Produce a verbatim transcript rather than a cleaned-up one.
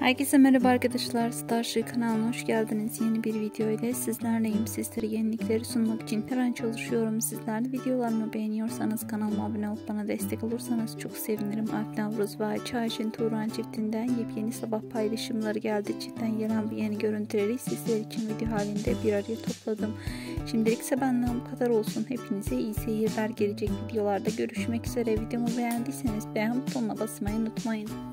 Herkese merhaba arkadaşlar, Starship kanalına hoş geldiniz. Yeni bir video ile sizlerleyim. Sizlere yenilikleri sunmak için her an çalışıyorum. Sizler de videolarımı beğeniyorsanız kanalıma abone olup bana destek olursanız çok sevinirim. Alp Navruz ve Ayça Ayşin Turan çiftinden yepyeni sabah paylaşımları geldi. Çiftten gelen bu yeni görüntüleri sizler için video halinde bir araya topladım. Şimdilik ise benden bu kadar olsun. Hepinize iyi seyirler. Gelecek videolarda görüşmek üzere. Videomu beğendiyseniz beğen butonuna basmayı unutmayın.